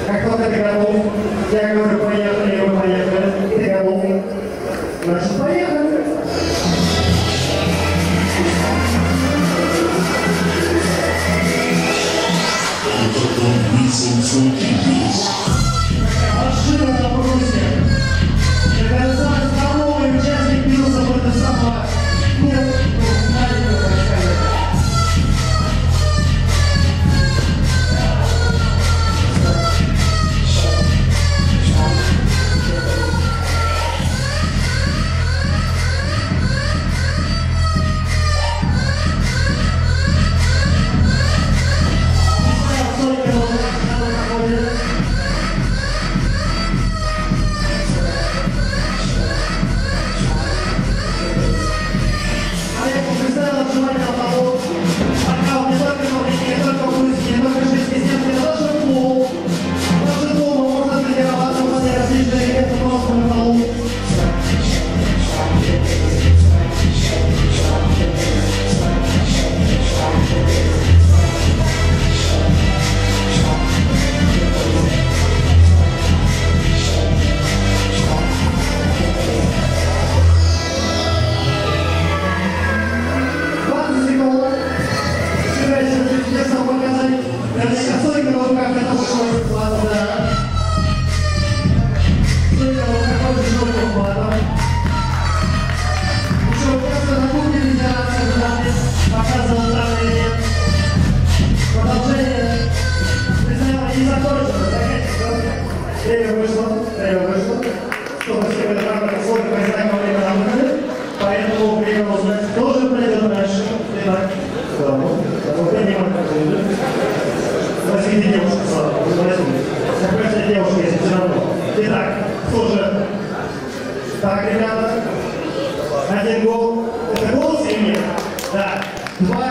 Как только ты готов, я говорю, поехали, и вы поехали, и ты готов. Значит, поехали. Машина на брусе. До конца здоровый участник бился в это самое. Нет, маленького рассказа. Поэтому время узнать тоже пройдет дальше. Итак, возьмите девушку сразу, возьмите девушку, если все равно. Итак, кто же? Так, ребята, один гол. Это голос или нет? Да. 2